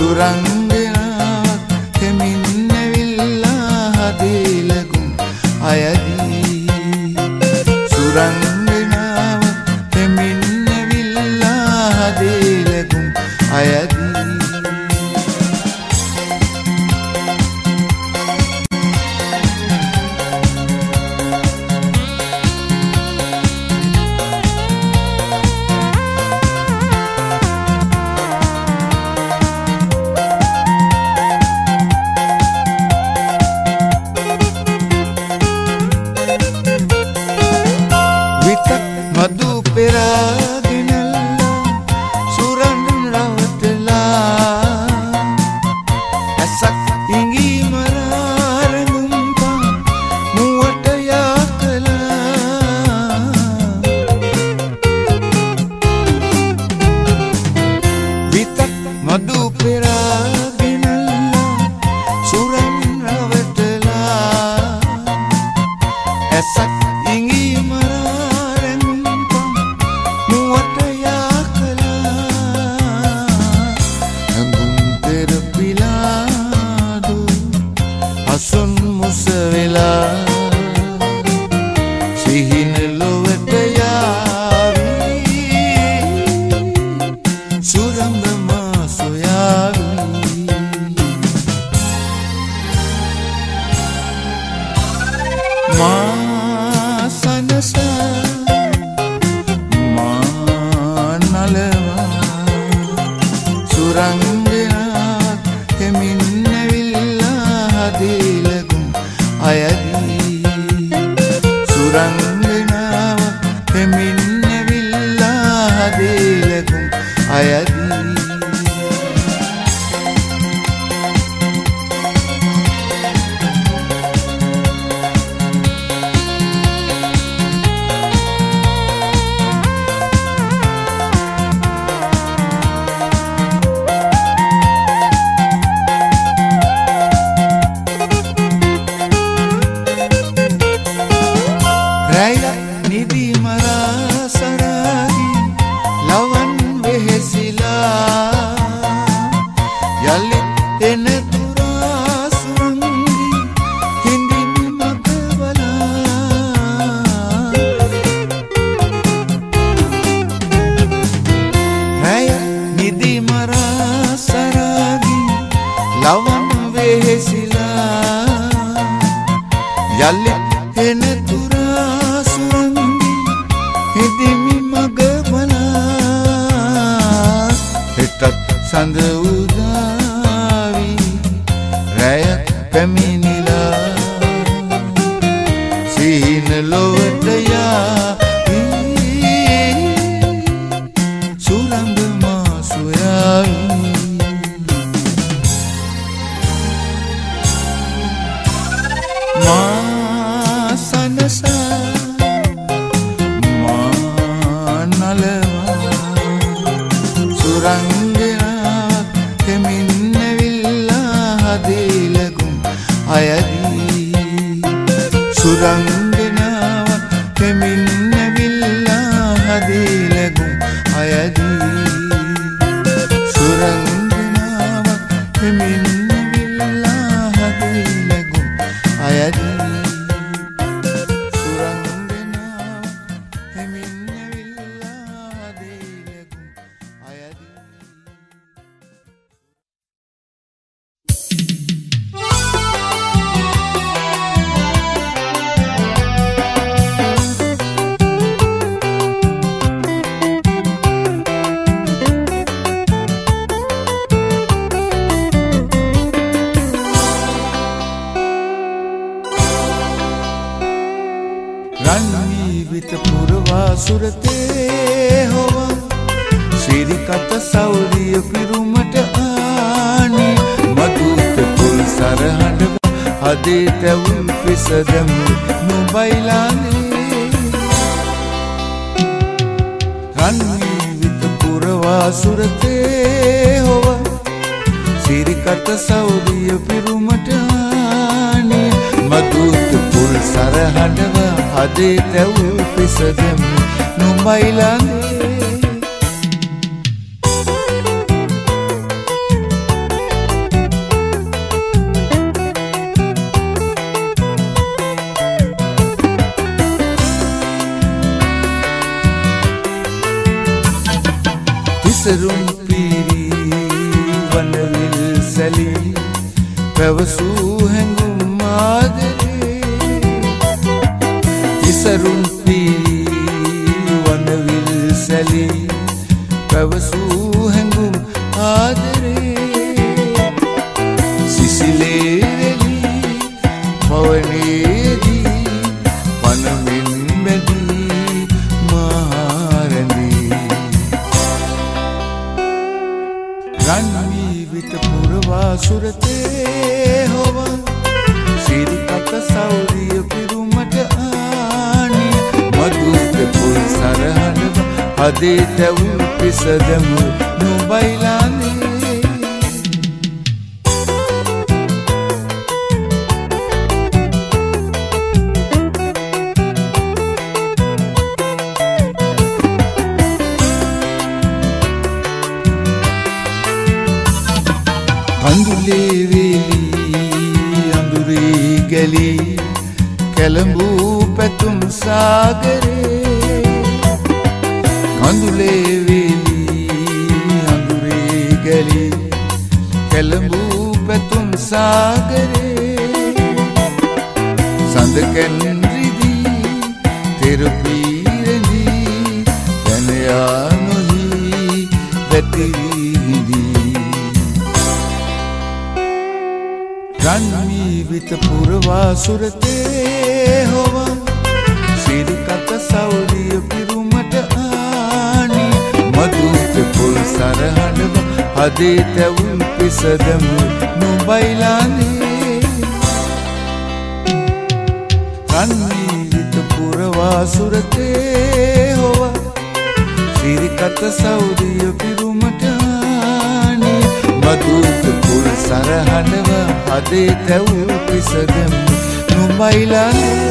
සුරංගනාවක් කෙමින්නවිල්ලා හදේලගුම් අයදී සුරංගනාවක් කෙමින්නවිල්ලා හදේලගුම් අයදී ඉසරුම් පීරි වනවිල් සැලී පැවසූ හැඟුම් ආදරේ ඉසරුම් පීරි වනවිල් සැලී පැවසූ හැඟුම් ආදරේ සිසිලේ වෙලී පවනේදී වනමින් බැඳී මාරැඳී රන්වීවිත පුරවා සුරතේ හොව සිරිකත සෞරිය පිරුමට ආනි මధుත පුල් සරහඬව හදේ තැවුල් පිසදම නොබයිලානේ අඳුලේ වේලී අඳුරේ ගැලී කැළඹූ පැතුම් සාගරේ අඳුලේ වේලී අඳුරේ ගැලී කැළඹූ පැතුම් සාගරේ සඳ කැන් රිදී තෙරපී රැඳී පැන යා නොහි වැටී හිඳී රන්වීවිත පුරවා සුරතේ හොව සිරිකත සෞරිය පිරුමට ආනි මధుත පුල් සරහඬව හදේ තැවුල් පිසදම නොබයිලානේ රන්වීවිත පුරවා සුරතේ හොව සිරිකත සෞරිය පිරුමට ආනි මధుත පුල් සරහඬව හදේ තැවුල් පිසදම නොබයිලානේ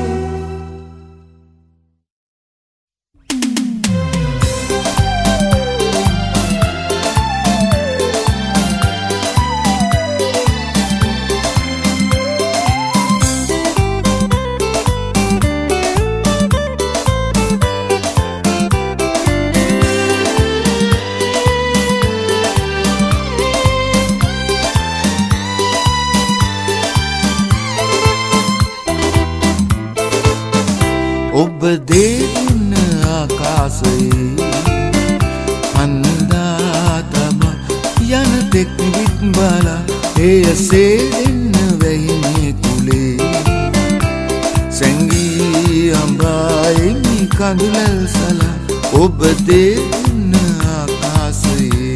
ඔබ දෙන්න ආකාශයේ අන්දා තබා යන තෙක් විත් බලා එයසේ දෙන්න වැහිනේ කුලේ සැඟී අඹායිනි කඳුලල් සලා ඔබ දෙන්න ආකාශයේ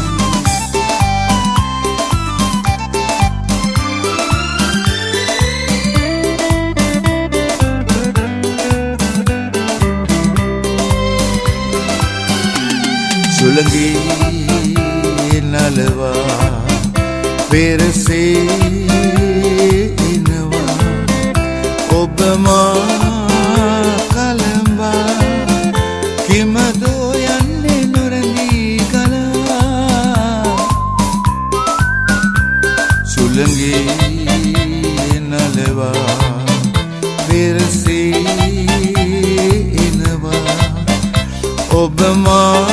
සුළඟේ නලවා පෙරසේ එනවා ඔබ මා කලඹා කිමදෝ යන්නේ නොරැඳී කලා සුළඟේ නලවා පෙරසේ එනවා ඔබ මා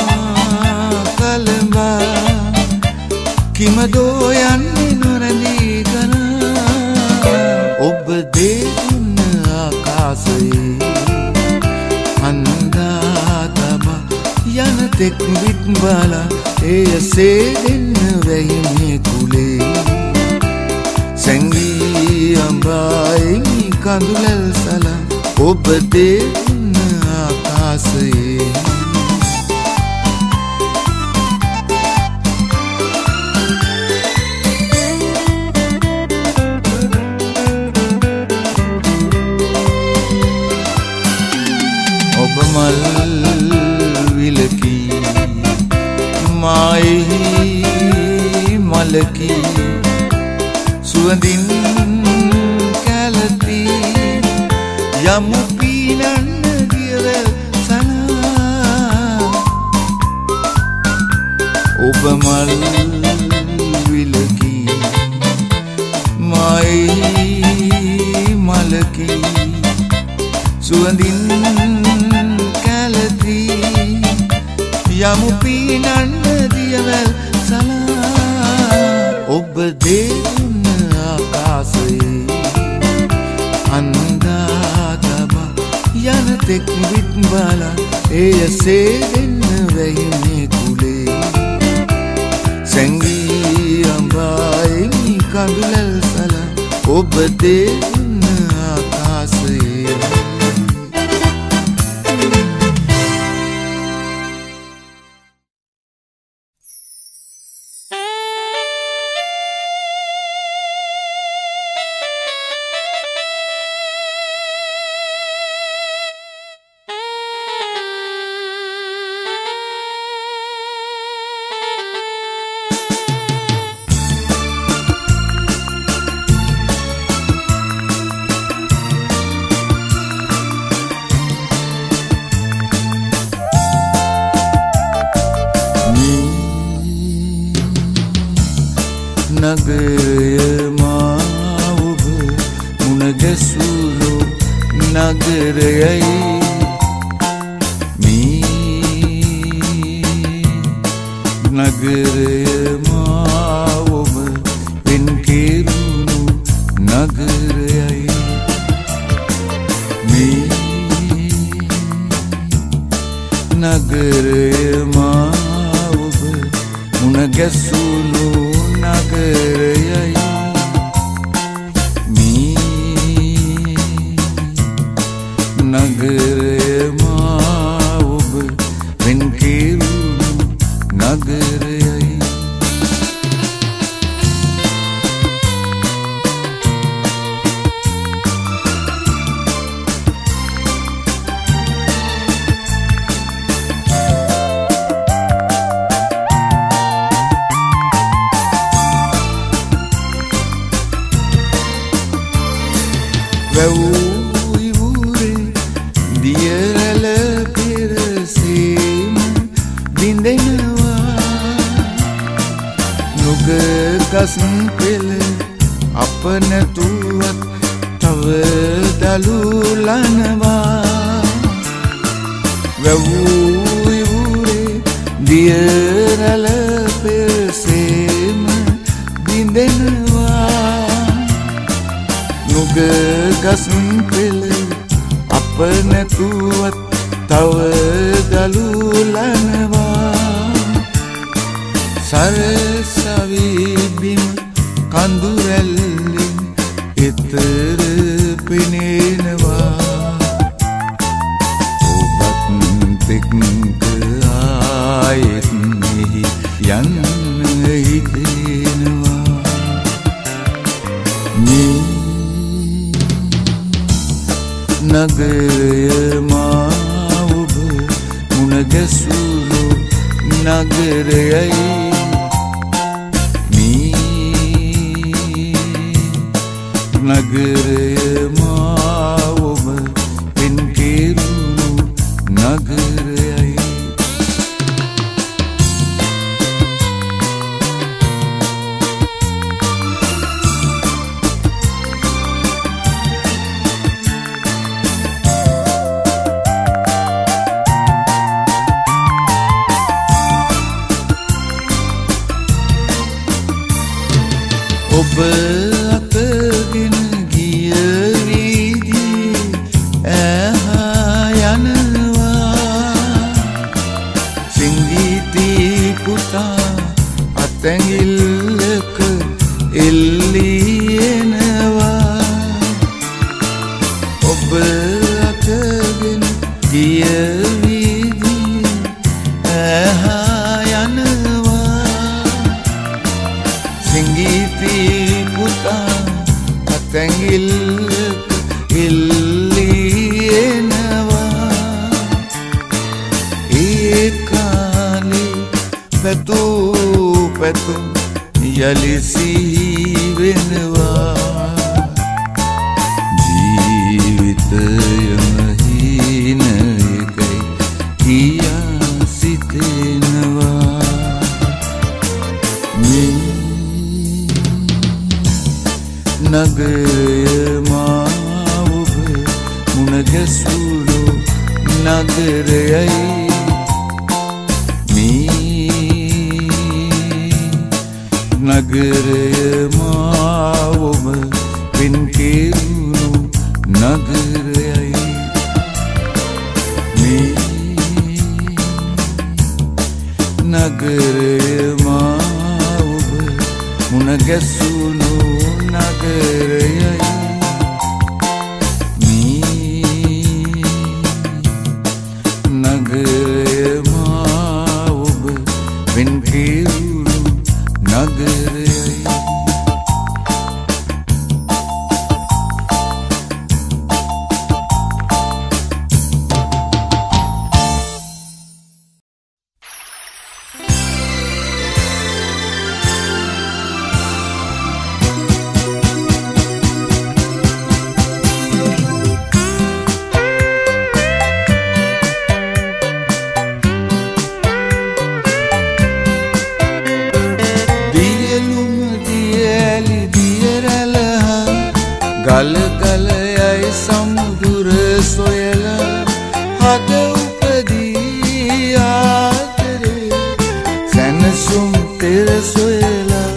කිමදෝ යන්නේ නොරැඳී ගනා ඔබ දෙන්න ආකාශයේ අන්දා තබා යන තෙක් විත් බලා එයසේ දෙන්න වැහිනේ කුලේ සැඟී අඹායිනි කඳුලල් සලා ඔබ දෙන්න ආකාශයේ මල් විලකී මායෙහි මලකී සුවඳින් කැලතී යමු පීනන්න දියවැල් සනා ඔබ මල් විලකී මායෙහි මලකී සුවඳින් යමු පීනන්න දියවැල් සලා ඔබ දේන්න ආකාශයේ අන්දා තබා යන තෙක් විත් බලා එය සේදෙන්න වැහිනේ කුලේ සැංගී අඹායි කඳුලල් සලා ඔබ දේන්න ආකාශයේ නගරය මා ඔබ මුණ ගැසුණු නගරයයි මේ නගරය මා ඔබ වෙන් කෙරුණු නගරයයි මේ නගරය මා ඔබ මුණ ගැසුණු නගරයයි මේ නගරය මා ඔබ වෙන් කෙරුණු නගරයයි වැව්විවුරේ දියරැළ පෙරසීම බිඳෙනවා නුග ගස් පෙළ අප නැතුවත් තව දලුලනවා වැව්විවුරේ දියරැළ පෙරසීම බිඳෙනවා නුග ගස් පෙළ අප නැතුවත් තව දලුලනවා සරසවි බිම කඳු රැල්ලෙන් එතර පෙනෙනවා ඔබත් එක්ක ආයෙත් මෙහි යන්න හිතෙනවා නගරය මා ඔබ මුණ ගැසුණු නගරයයි මේ නගරය මා ඔබ වෙන් කෙරුණු නගරයයි ඔබ අතගෙන ගිය වීදියේ ඇහා යනවා සිංගීති පුතා අතැඟිල්ලක එල්ලී එනවා ඔබ අතගෙන ගිය වීදියේ ඇහා යනවා සිංගීති පුතා අතැඟිල්ලක එල්ලී එනවා ඒ කාලේ පැතූ පැතුම් යලි සිහි වෙනවා ජීවිතයම හීන එකයි කියා සිතෙනවා නගරය මා ඔබ මුණ ගැසුණු නගරයයි නගරය මා ඔබ වෙන් කෙරුණු නගරයයි මේ නගරය මා ඔබ මුණ ගැසුණු නගරයයි නගරය මා ඔබ වෙන් කෙරුණු නගරයයි ගල ගල යයි සමුදුර සොයලා හද උපදී ආතරේ සැනසුම් තෙර සොයලා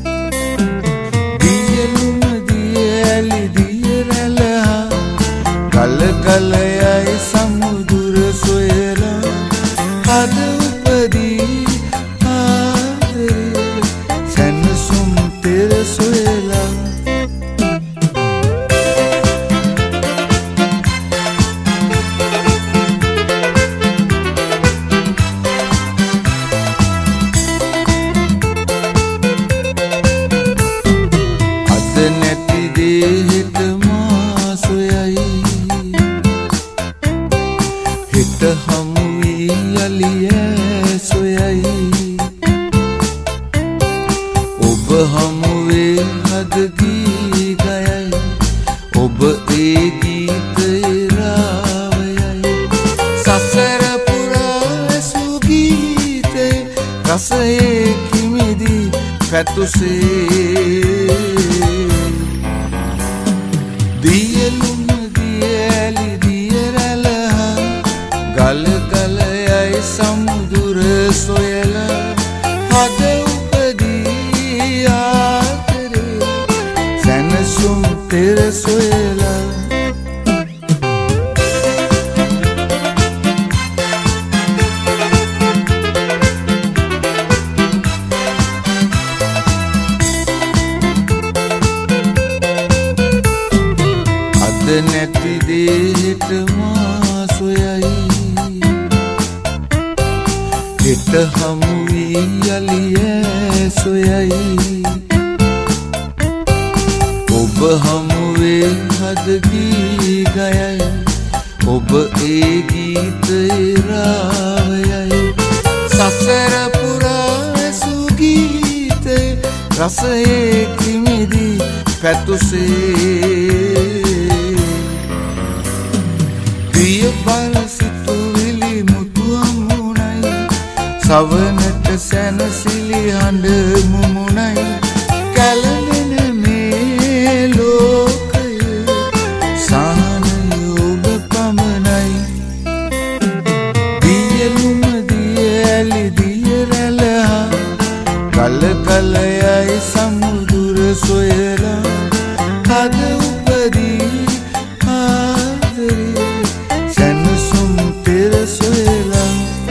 දියලුම දියලි දියරලා ගල ගල යයි සමුදුර සොයලා හද උපදී ආතරේ සැනසුම් තෙර සොයලා ඔබ හමුවේ හද ගී ගයයි ඔබ ඒ ගීතේ රාවයයි සසර පුරා සුගීතේ රසයේ කිමිදි පැතුසේ දියලුම දියලි දියරලා ගල ගල යයි සමුදුර සොයලා හද උපදී ආතරේ සැනසුම් තෙර සොයලා අද නැති දේට මා සොයයි හෙට හමු වී යලිය සොයයි ඔබ හමුවේ හද ගී ගයයි ඔබ ඒ ගීතේ රාවයයි සසර පුරා සුගීතේ රසයේ කිමිදි පැතුසේ ප්‍රිය බල සිතුවිලි මුතු අමුණයි සවනට සැනසිලි හඬ මුමුණයි කැළඹෙන මේ ලෝකය සානය ඔබ පමණයි දියලුම දියලි දියරලා ගල ගල යයි සමුදුර සොයලා හද උපදී ආදරේ සැනසුම් තෙර සොයලා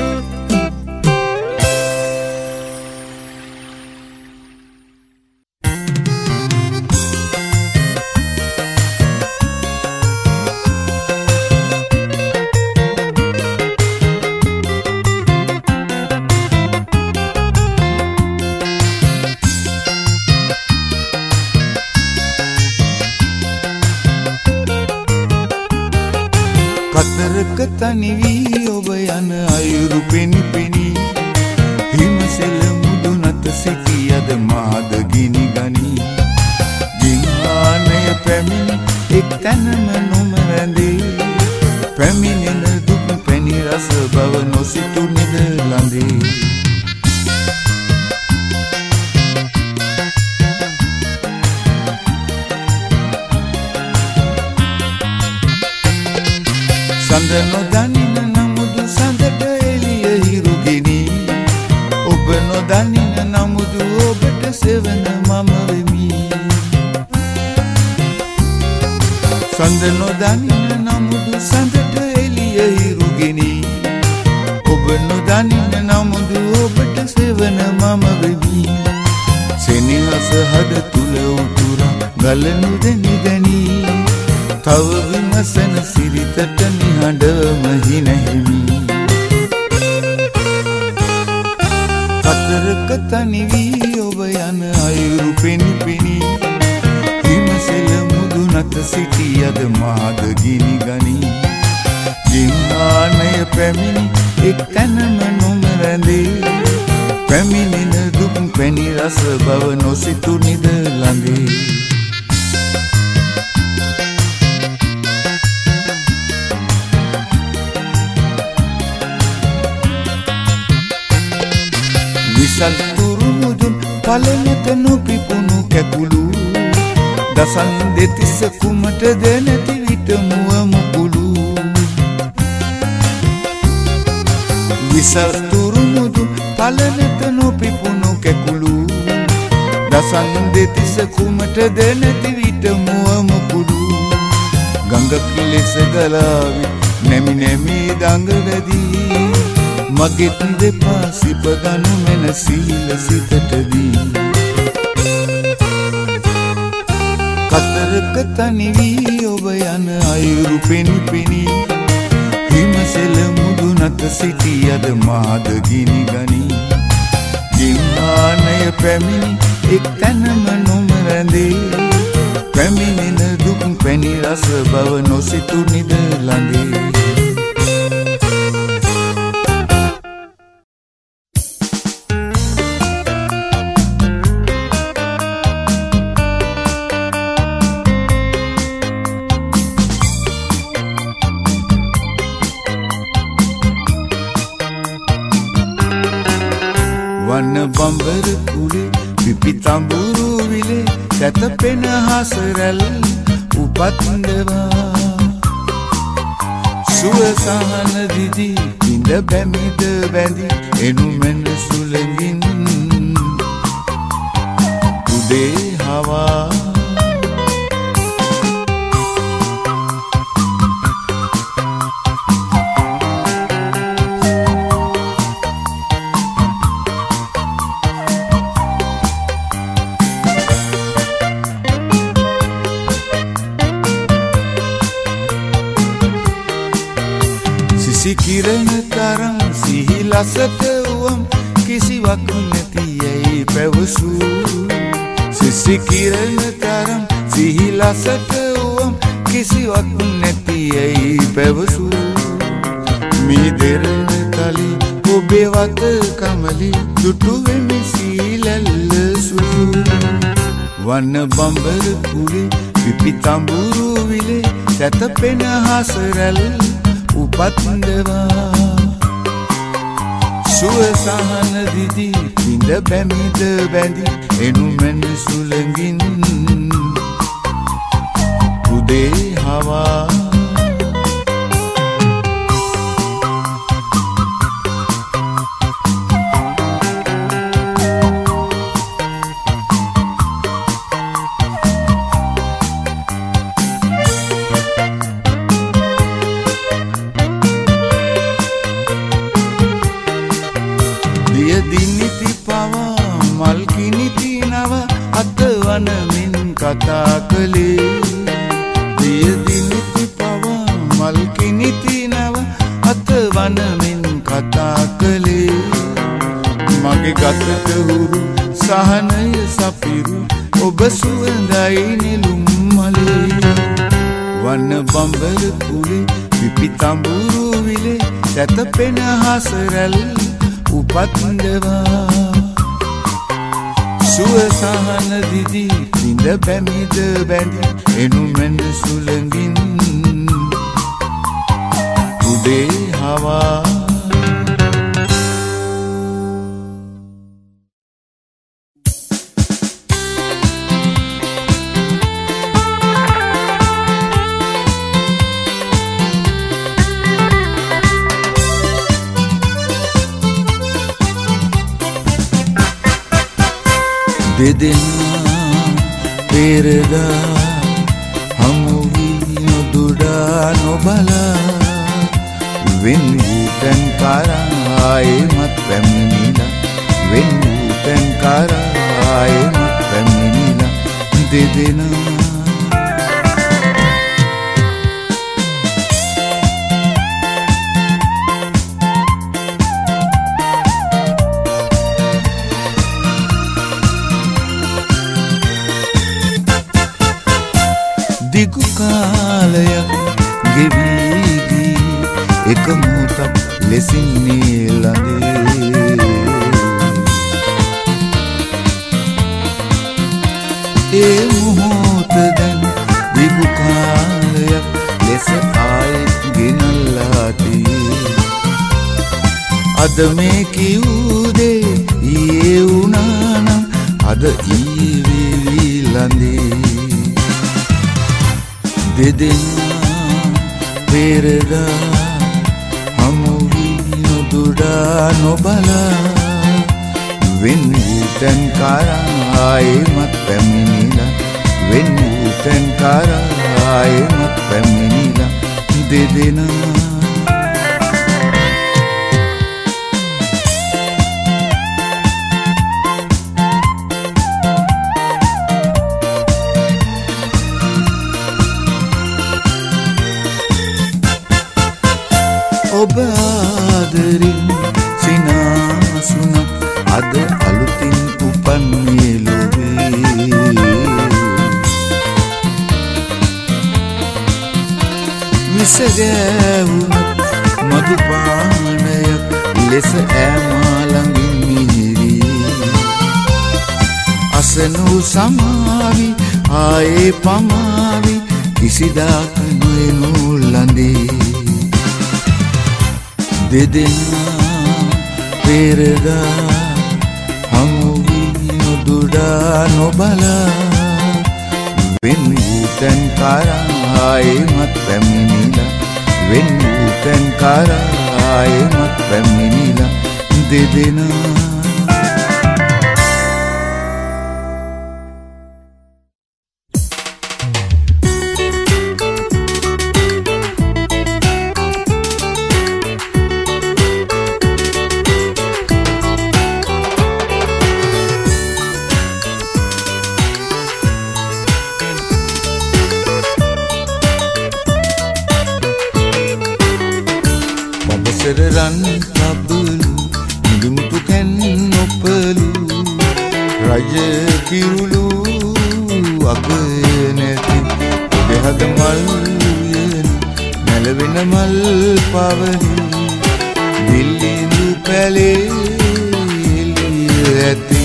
කතරක තනි වී ඔබ යන අයුරු පෙනි පෙනි හිමසෙල මුදුනත සිටියද මාද ගිනි ගනි ගින්හානය පැමිණි එක් තැනම නොම රැඳේ පැමිණෙන දුක් පැණි රස බව නොසිතු නිදලඳේ සඳ නොදනින නමුදු සඳට එළිය හිරුගිනි ඔබ නොදනින නමුදු ඔබට සෙවන මම වෙමි. සඳ නොදනින නමුදු සඳට එළිය හිරුගෙනි. ඔබ නොදනින නමුදු ඔබට සෙවන මම වෙමි. සෙනෙහස හද තුල උතුරා ගලනු දෙනි දැනි. තව විමසන සිරිතට නිහඬම හිනැහිමි. කතරක තනි වී ඔබ යන අයුරු පෙනි පෙනි. හිමසෙල මුදුනට සිටියද මාද ගිනි ගනි. ජීවමානය පැමිණි එක් තැනම නොම රැඳේ. පැමිණෙන දුක් පැණි රස බව නොසිතු නිද ළඟේ. විසල් තුරු මුදුන් පළලට නොපිපුණු කැකුළු. දසන් දෙතිස්ස කුමට දැනැති විට මුව මුකුළු. විසල් තුරු මුදුන් පළලට නොපිපුණු කැකුළු. දසන් දෙතිස්ස කුමට දැනැති විට මුව මුකුළු. ගඟක් ලෙස ගලාවි නැමි නැමි දඟ වැදී. මගෙත් දෙපා සිපගනු මෙන සීල සිතට දී. කතරක තනි වී ඔබ යන අයුරු පෙනි පෙනි. හිමසෙල මුදුනට සිටියද මාද ගිනි ගනි. ජීවමානය පැමිණි එක් තැනම නොම රැඳේ. පැමිණෙන දුක් පැණි රස බව නොසිතු නිද ළඟේ. වන බඹර කුලේ පිපි තඹුරු විලේ සැතපෙන හසරැල් උපත්දවා. සුවසහන දිදි ඉඳ බැමිද බැඳි එනු මෙන සුළඟින් උදේ හවා. සිකිරණ තරම් සිහිලසට වුවම් කිසිවක් නැතියයි පැවසූ. සිසිකිරණ තරම් සිහිලසට වුවම් කිසිවක් නැතියයි පැවසූ. මේ දෙරණ කලි ඔබේ වත කමලි දුටු වෙමි සීලල්ල සුළු. වන බඹර කුලේ පිපි තඹුරු විලේ සැතපෙන හසරැල් උපත්දවා. සුවසහන දිදි ඉඳ බැමිද බැඳි එනු මෙන සුළඟින් උදේ හවා. දිනිති පවා මල් කිනිති නව අතවනමින් කතා කළේ. දිය දිනිති පවා මල් කිනිති නව අතවනමින් කතා කළේ. මගේ ගතට හුරු සහනය සපිරු ඔබ සුවඳයි නෙළුම් මලේ. වන බඹර කුලේ පිපි තඹුරු විලේ සැතපෙන හසරැල් උපත්දවා. සුවසහන දිදි ඉඳ බැමිද බැඳි එනු මෙන සුළඟින් උදේ හවා. දෙදෙනා පෙරදා හමු වී නොදුඩා නොබලා වෙන් වූ තැන් කරායෙමත් පැමිණිලා වෙන් වූ තැන් කරායෙමත් පැමිණිලා දෙදෙනා දිගු කාලයක් ගෙවී ගිය එක මොහොතක් ලෙසින් නිලඳේ ඒ මොහොත දැන් දිගු කාලයක් ලෙස ආයෙත් ගෙනල්ලා තියේ අද මේ කිව් දේ ඊයේ වුණා නම් අද ඊයේ විලඳේ දෙදෙනා පෙරදා හමු වී නොදුඩා නොබලා වෙන් වූ තැන් කරායෙමත් පැමිණිලා වෙන් වූ තැන් කරායෙමත් පැමිණිලා දෙදෙනා ඔබ ආදරින් සිනාසුනක් අද අලුතින් උපන් මේ ලොවේ විසගැවුණත් මදුපානයක් ලෙස ඈමා ළඟින් මිහිරී අසනු සමාවි ආයේ පමාවි කිසිදාක නොයනු ලඳේ දෙදෙනා පෙරදා හමු වී නොදුඩා නොබලා වෙන් වූ තැන් කරායෙමත් පැමිණිලා වෙන් වූ තැන් කරායෙමත් පැමිණිලා දෙදෙනා රන් කබලු මුදුමුතු කැන් නොපලු රජ කිරුළු අග නැති දෙහද මල් උයන නැලවෙන මල් පවහි දිල්ලිඳු පැලේ එළිය ඇති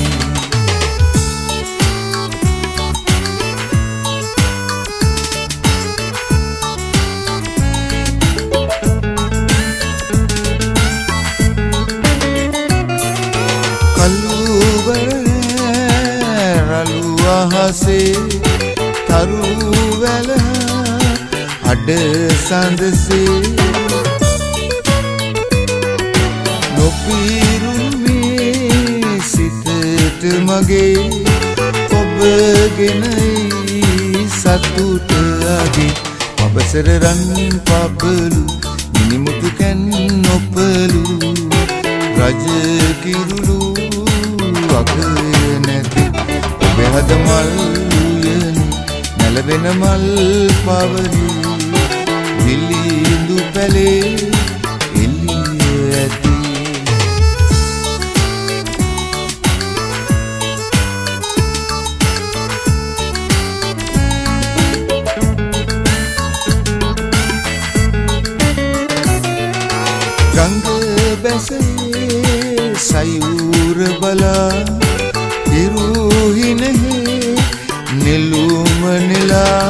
තරුවැල අඩ සඳසේ නොපිරුමේ සිතට මගේ ඔබගෙනයි සතුට අගේ පබසර රන් පබලු මිනිමුතු කැන් නොපලු රජ කිරුළු අග නැති ඔබේ හද මල් නැලවෙන මල් පවහි දිල්ලිඳු පැලේ එළිය ඇති ගංග බැසේ සයුර බලා ඉරුහිනෙහි නෙළුම නෙලා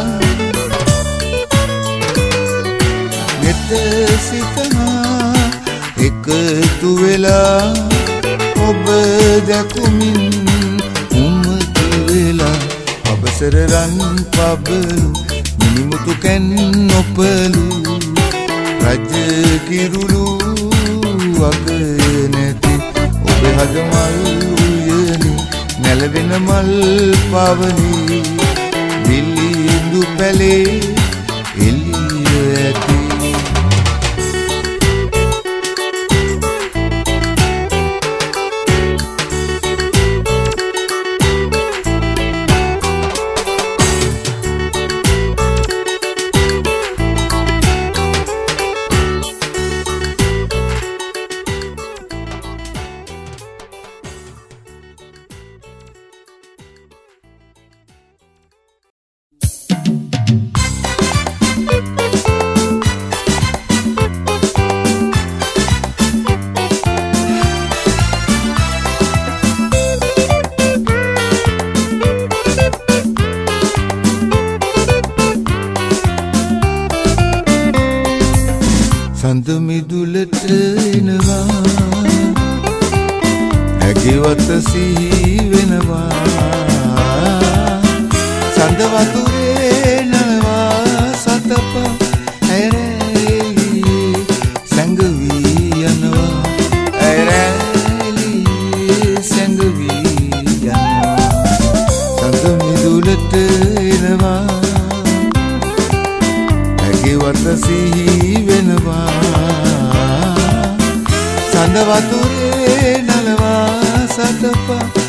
නෙත සිතනා එකතු වෙලා ඔබ දැකුමින් උමතු වෙලා අවසර රන් පබලු මිනිමුතු කැන් නොපලු රජ කිරුළු අග නැති ඔබ හද මල් උයනේ නැලවෙන මල් පවනේ විල්ලිඳු පැලේ එළිය ඇති සඳ මිදුලට එනවා ඇගිවත සිහි වෙනවා සඳ වතුරේ නලවා සතප ඇරැලි සැඟවී යනවා ඇරැලි සැඟවී යනවා සඳ මිදුලට එනවා ඇගිවත සිහි වෙනවා සඳ වතුරේ නලවා සතප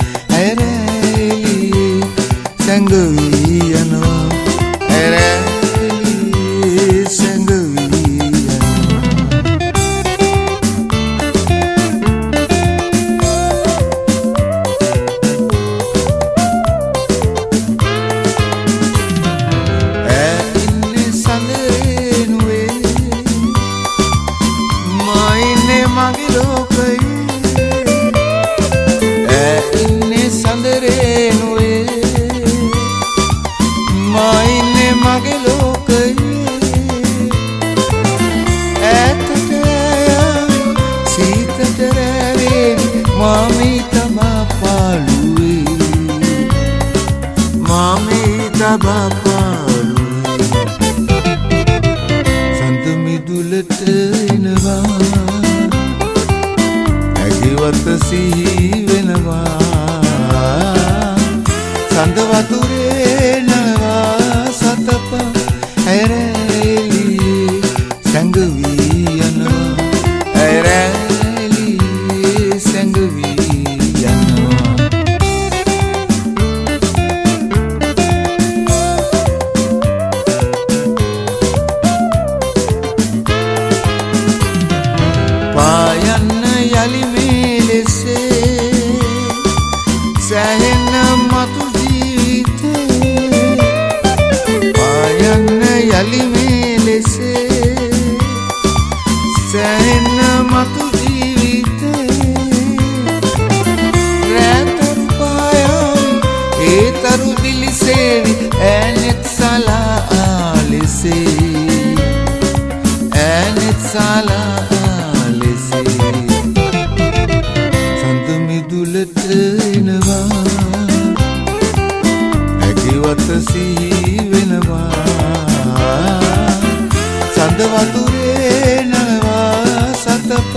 ඇරැලි සැඟවී යනවා ඇරැලි සැඟවී සඳ මිදුලට එනවා ඇගිවත සිහි වෙනවා සඳ වතුරේ නලවා සතප ඇරැලි සැඟවී යනවා ඇරැලි සැඟවී යනවා පායන්න යලි මේ ලෙසේ සැහෙන මතු ජීවිතේ පායන්න යලි මේ ලෙසේ සැහෙන මතු ජීවිතේ රැතරු පායම් ඒ තරු දිලිසේවි ඈනෙත් සලා ලෙසේ ඈනෙත් සලා සඳ මිදුලට එනවා ඇගිවත සිහි වෙනවා සඳ වතුරේ නලවා සතප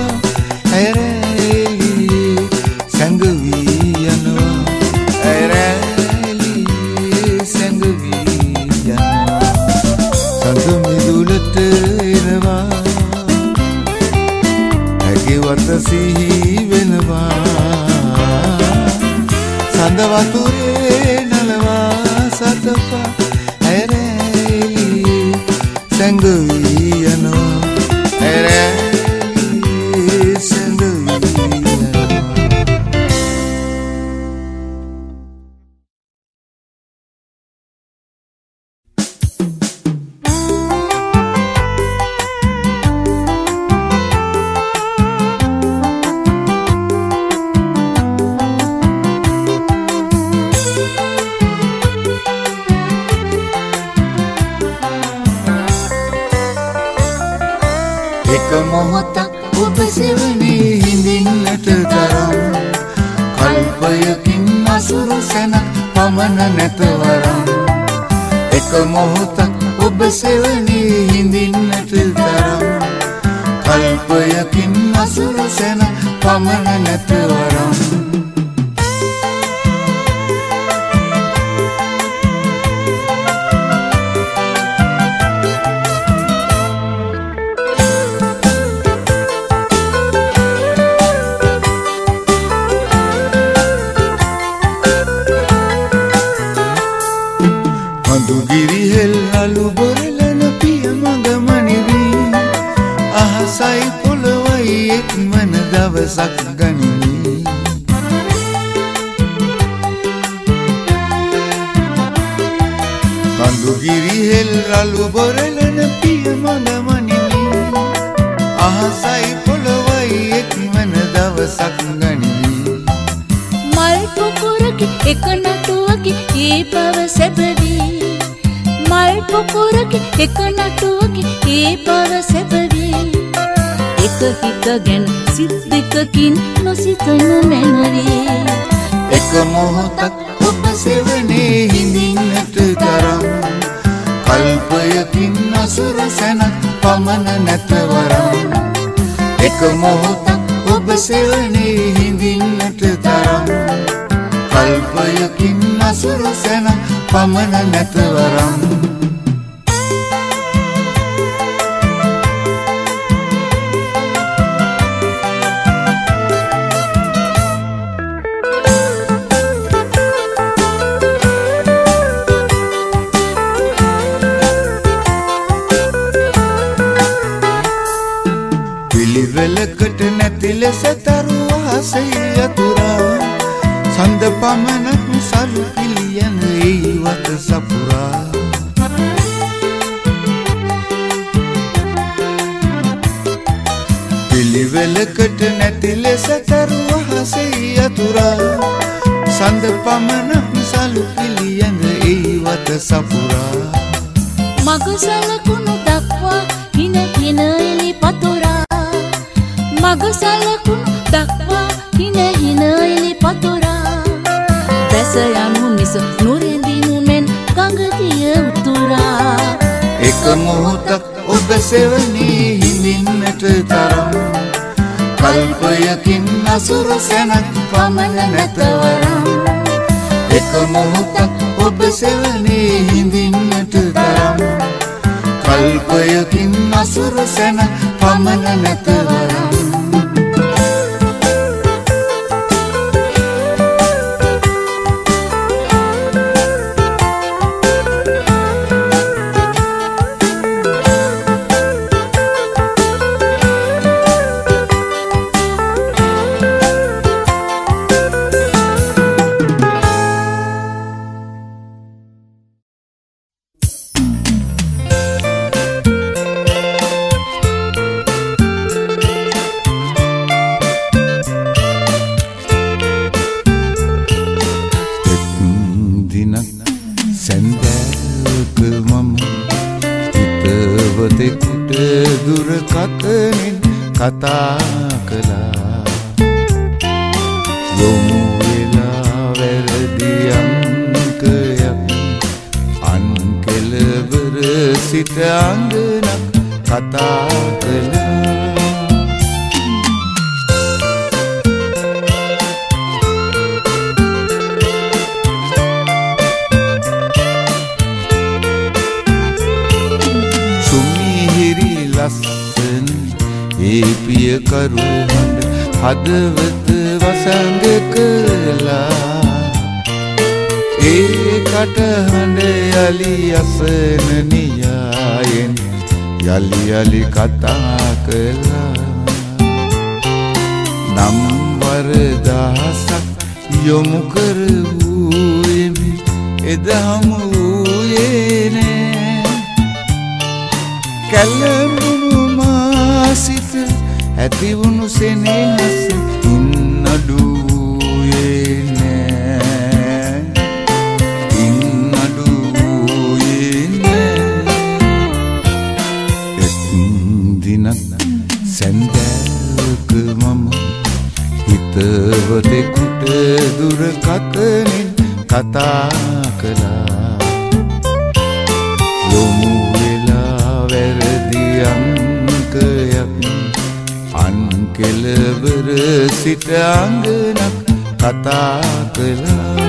ඇරැලි සැඟවී යනවා ඇරැලි සැඟවී යනවා සඳ මිදුලට එනවා ඇගිවත සිහි වෙනවා සඳ වතුරේ නලවා සතප ඇරැලි සැඟවී යනවා ඇරැලි සැඟවී යනවා එක මොහොතක් ඔබ සෙවණේ හිඳින්නට තරම් කල්පයකින් අසුරු සැනක් පමණ නැතවරම් එක මොහොතක් ඔබ සෙවණේ හිඳින්නට තරම් කල්පයකින් අසුරු සැනක් පමණ නැතවරම් බඳුගිරි හෙල් අලු බොරලන පිය මඟ මනිවී අහසයි පොළොවයි එක්වන දවසක් ගනිමි බඳුගිරි හෙල් අලු බොරලන පිය මඟ මනිවී අහසයි පොළොවයි එක්වන දවසක් ගනිමි මල් පොකුරකි එක නටුවකි ඒ බව සැබවී මල් පොකුරකි එක නටුවකි ඒ බව සැබවී එක හිතගෙන සිත් දෙකකින් නොසිතන මැනවී එක මොහොතක් ඔබ සෙවනේ හිඳින්නට තරම් කල්පයකින් අසුර සැනක් පමණ නැතවරම් එක මොහොතක් ඔබ සෙවනේ හිඳින්නට තරම් කල්පයකින් අසුර සැනක් පමණ නැතවරම් පිළිවෙලකට නැති ලෙස තරු අහසේ යතුරා සඳ පමණක් සරු පිළියන ඒවත සපුරා පිළිවෙලකට නැති ලෙස තරු අහසේ යතුරා සඳ පමණක් සරු පිළියන ඒවත සපුරා මග සලකුණු දක්වා හින හින එලි පතුරා මග සලකුණු දක්වා හින හින එලි පතුරා දැස යනු මිස නුරෙඳිනු මෙන් ගඟ දිය උතුරා එක මොහොතක් ඔබ සෙවනේ හිඳින්නට තරම් කල්පයකින් අසුර සැනක් පමණ නැතවරම් එක මොහොතක් ඔබ සෙවනේ හිඳින්නට තරම් කල්පයකින් අසුර සැනක් පමණ නැතවරම් කතා කළා යොමු වෙලා වැරදි අංකයක් අන් කෙළවර සිට අංගනක් කතා කළා සුමිහිරි ලස්සන ඒ පිය කරු හඬ හදවත වසඟ කළා ඒ කටහඬ යලි අසන නියායෙන් යලි යලි කතා කළා නම් වරදහසක් යොමු කරවූෙමි එද හමු වූයේ නෑ කැළඹුණු මාසිත ඇතිවුණු සෙනෙහස ඉන්නඩුවේ නෑ ඉන්නඩුවේ නෑ එක් දිනක් සැන්දෑවක මම හිතවතෙකුට දුරකථනින් කතා කළා යොමු වෙලා වැරදි අංකයක් අන් කෙළවර සිට අංගනක් කතා කළා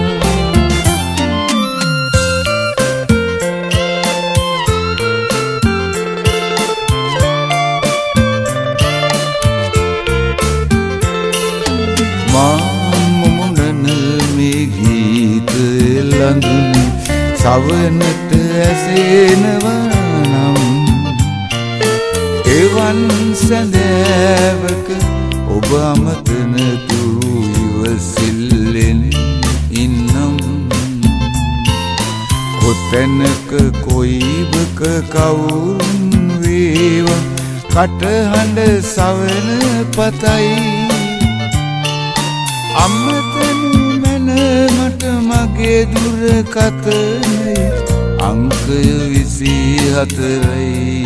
මුමුණන මේ ගීත ලඳුන් සවනට ඇසෙනවා නම් එවන් සැඳෑවක ඔබ අමතන තුරු ඉවසිල්ලෙන් ඉන්නම් කොතැනක කොයිබක කවුරුන් වේවා කටහඬ සවන පතයි අමතනු මැන මට මගේ දුරකථනය අංකය 24යි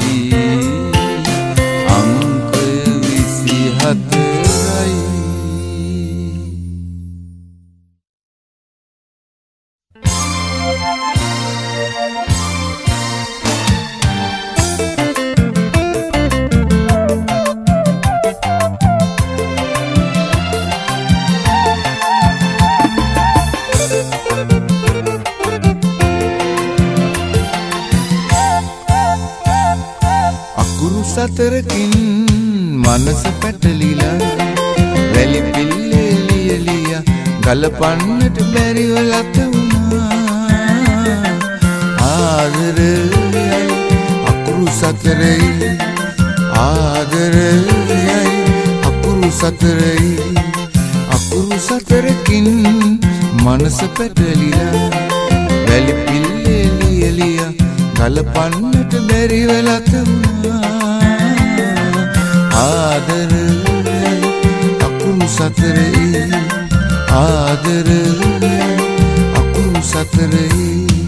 අංකය 24යි සතරකින් මනස පැටලිලා වැලි පිල්ලේ ලියලියා ගලපන්නට බැරිව ලත වුණා ආදරයයි අකුරු සතරයි ආදරයයි අකුරු සතරයි අකුරු සතරකින් මනස පැටලිලා වැලි පිල්ලේ ලියලියා ගලපන්නට බැරිව ලත වුණා ආදරයයි අකුරු සතරයි ආදරයයි අකුරු සතරයි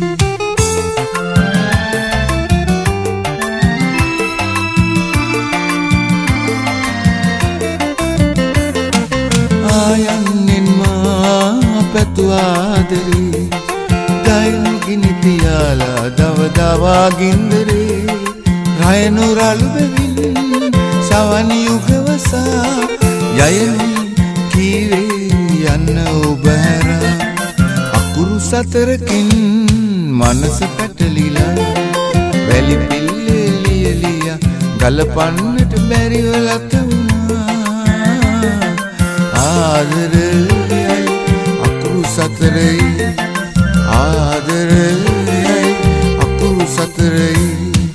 ආයන්නෙන් මා පැතු ආදරේ දයනු ගිනි තියාලා දවදවා ගින්දරේ රයනු රළු බැවින් සවන් යුගවසා යයනි කීවේ යන්න ඔබ හැරා අකුරු සතරකින් මනස පැටලිලා වැලි පිල්ලේ ලියලියා ගලපන්නට බැරිව ලත වුණා ආදරයයි අකුරු සතරයි ආදරයයි අකුරු සතරයි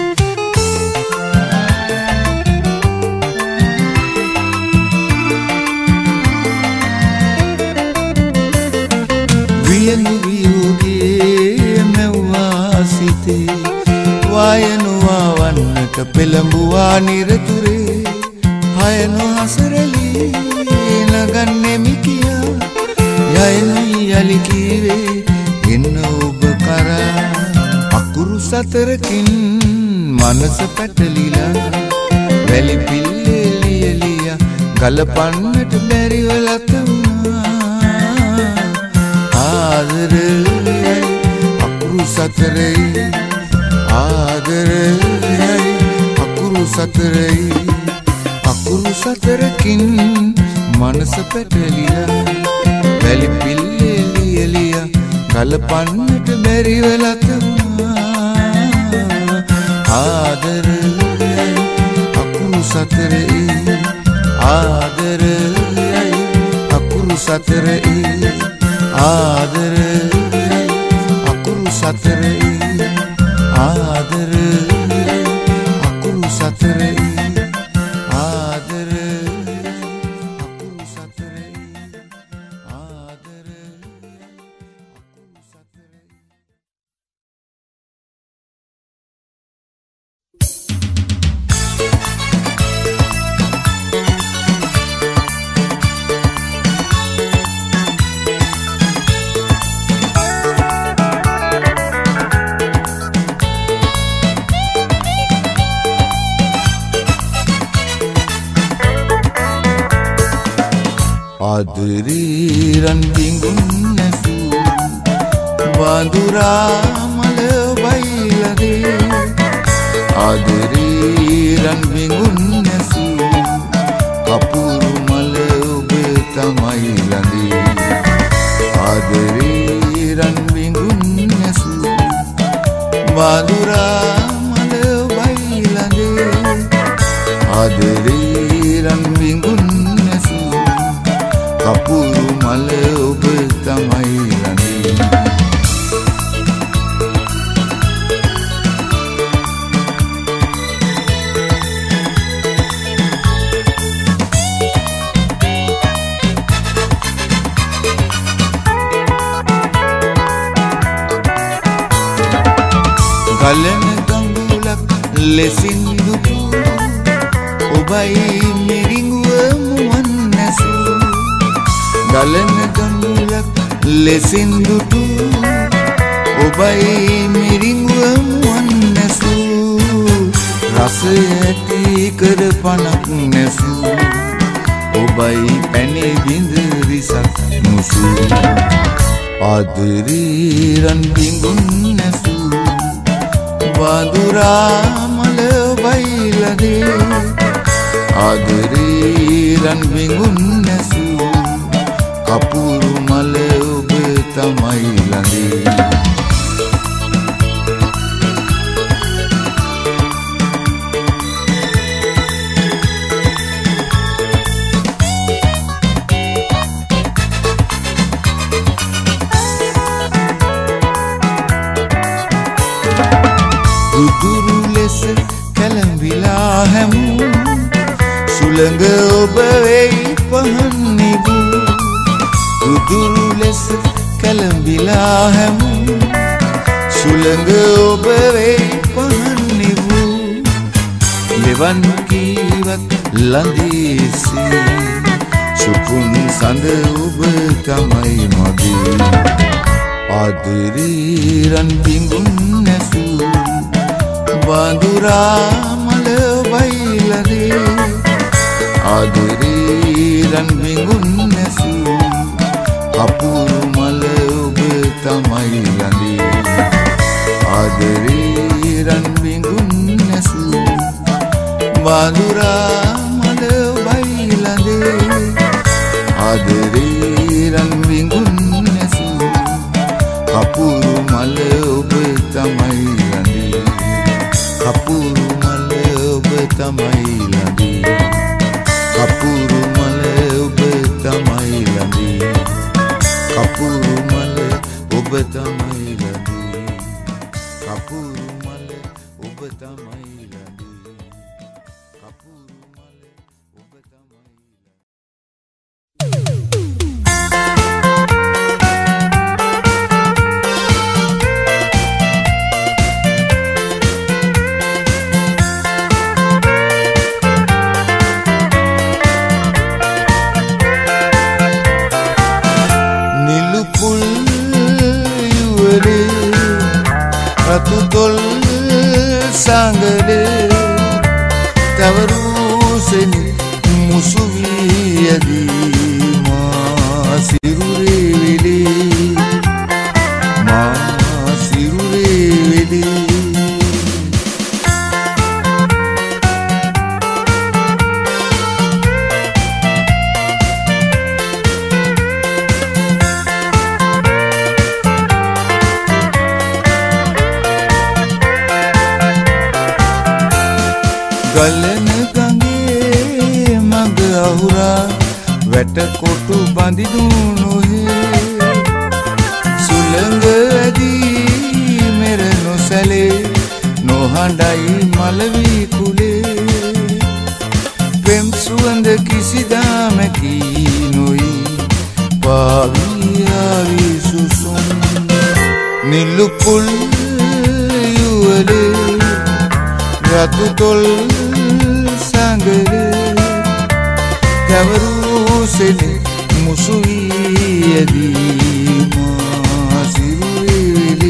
වායනවා වන්නට පෙළඹුවා නිරතුරේ හයනු හසරලි නගන්නෙමි කියා යයනු යලි කීවේ එන්න ඔබ කරා අකුරු සතරකින් මනස පැටලිලා වැලි පිල්ලේ ලියලියා ගලපන්නට බැරිව ලත වුණා ආදරයයි අකුරු සතරයි ආදරයයි අකුරු සතරයි අකුරු සතරකින් මනස පැටලිලා වැලි පිල්ලේ ලියලියා ගලපන්නට බැරිව ලත වුණා ආදරයයි අකුරු සතරයි ආදරයයි අකුරු සතරයි ආදරයයි අකුරු සතරයි ආදරයයි අකුරු සතරයි ආදරයයි අකුරු සතරයි ආදරයයි අකුරු සතරයි ආදරීරන් බිඟුන් නැසු වඳුරා මල වයිලදේ ආදරීරන් බිඟුන් නැසු කපුරු මල ඔබ තමයි ළඟේ ආදරීරන් බිඟුන් නැසු වඳුරා මල වයිලදේ ආදරීරන් බිඟුන් කපුරු මල ඔබ තමයි ළඟේ ගලන ගඟුලක් ලෙසින් දුටු ඔබයි මිරිඟුව මුවන් නැසු ගලන ගඟුලක් ලෙසින් දුටු ඔබයි මිරිඟුව මුවන් නැසු රස ඇති කර පනක් නැසු ඔබයි පැනේ බිඳ විසක් මුසු ආදරී රන් බිඟුන් නැසු වඳුරා මල වයිලදේ ආදරී රන් බිඟුන් නැසු කපුරු මල ඔබ තමයි ළඟේ උතුරු ලෙස කැළඹිලා හැමු සුළඟ ඔබ වෙයි පහන් නිබු උතුරු ලෙස කැළඹිලා හැමු සුළඟ ඔබ වෙයි පහන් නිබු ලෙවන් කීවත් ලඳේසී සුකුන් සඳ ඔබ තමයි මගේ ආදරී රන් බිඟුන් නැසු වඳුරා මල වයිලදේ ආදරී රන් බිඟුන් නැසු කපුරු මල ඔබ තමයි ළඟේ ආදරී රන් බිඟුන් නැසු වඳුරා මල වයිලදේ ආදරී රන් බිඟුන් නැසු කපුරු මල ඔබ තමයි ළඟේ කපුරු මල ඔබ තමයි ළඟේ කපුරු මල ඔබ තමයි ළඟේ කපුරු මල ඔබ තමයි ළඟේ කපුරු මල ඔබ තමයි ළඟේ කපුරු මල ඔබ තමයි ratu tol sangale tavaru seni musuviyadi ma sirure veli ගලන ගඟේ මඟ අහුරා වැට කොටු බඳිනු නොහේ සුළඟ ඇදී මෙර නොසැලේ නොහඬයි මලවි කුලේ පෙම් සුවඳ කිසිදාමැකි නොයි පාවී ආවි සුසුම් නිලුපුල් යුවලේ ratu tol sangale tavaru seni musuviyadi ma sirure veli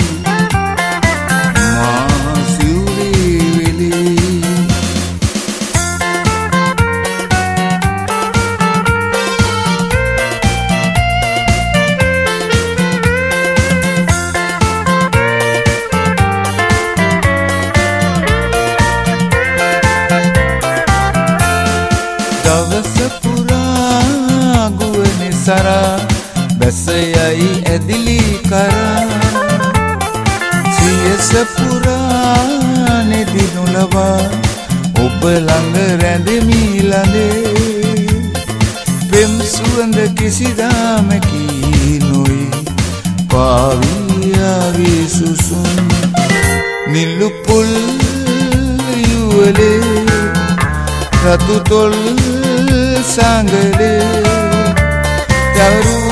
sara besayai edili kara siyasa purane dinu lava ඔබ ළඟ රැඳෙමි ළඟේ පෙම් සුවඳ කිසිදාමකි නොයි පාවී ආවි සුසුම් නිලු පුල් යුවලේ රතු තොල් සාංගලේ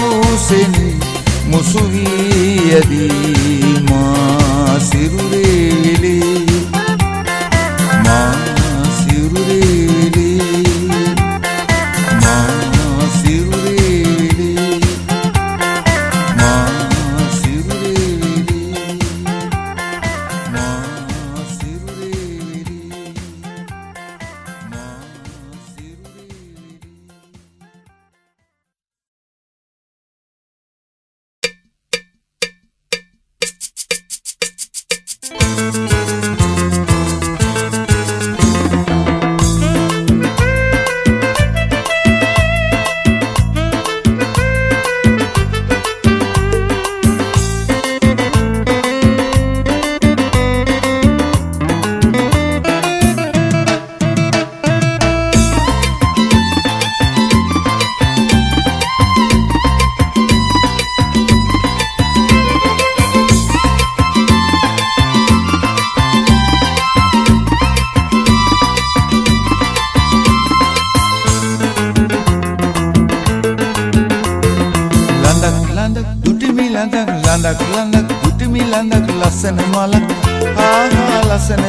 Yaruseni musuviyadi ma sirure landak utimi landak lasana malak lasana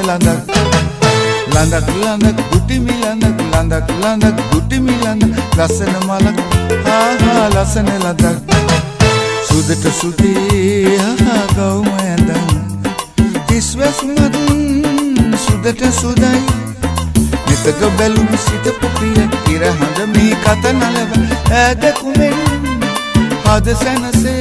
landak utimi landak utimi landak lasana malak lasana landak sudata sudi gau mayandan tiswasmat sudata sudai nitaka belum sita popia kira handa mi kata nalava ada kumen hada sana se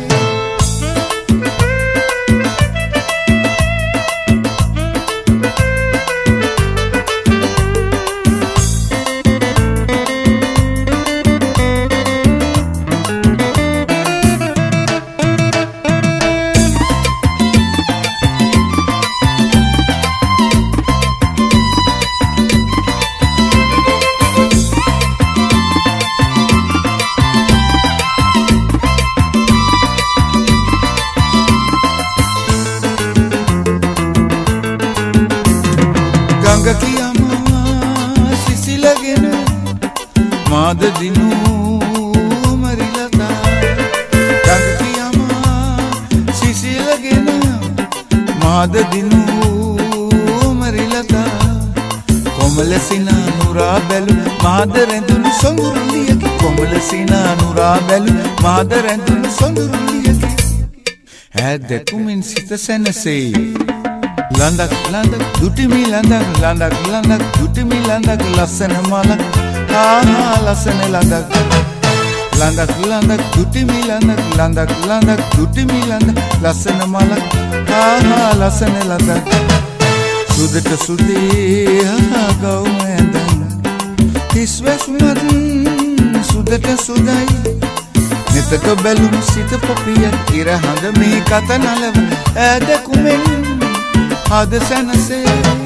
माद दिनू मरी लता टंग कियामा CC लगे ना माद दिनू मरी लता कोमल सीना नूरा value माद रेंदुन संगुरुलिया की कोमल सीना नूरा बेलु माद रेंदुन संगुरुलिया की है देखु मिन Sita सेनसे landak dutimi landak dutimi landak lasana malak lasana landak dutimi landak dutimi landak lasana malak lasana landak sudata sudi gau mayandan tiswasmat sudata sudai nitaka belum sita popia kira handa mi kata nalava ada kumen hada sana se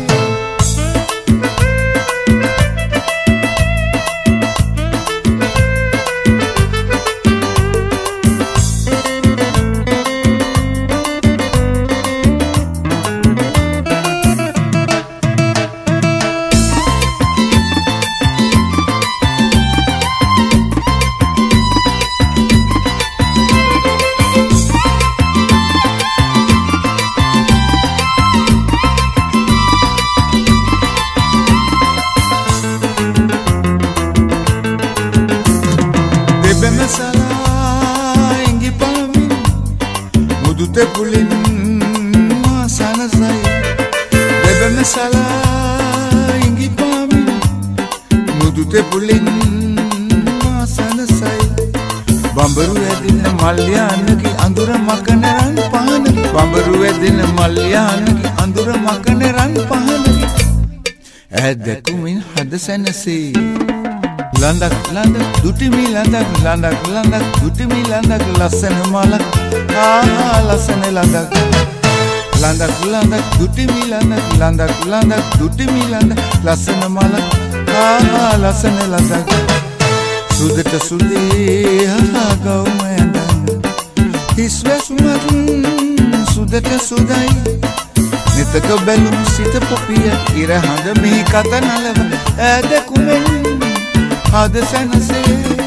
te pulin sana sai bebe mesala ingi pami mudu te pulin sana sai bambaru edin malyan ki andura makane ran pahan bambaru edin malyan ki andura makane ran pahan edeku min hadasana se landak dutimi landak dutimi landak lasana malak lasana landak dutimi landak dutimi landak lasana malak lasana landak sudata sudi gau mayandan tiswasmat sudata sudai nitaka belum sita popia kira handa mi kata nalava ada kumen hada sana se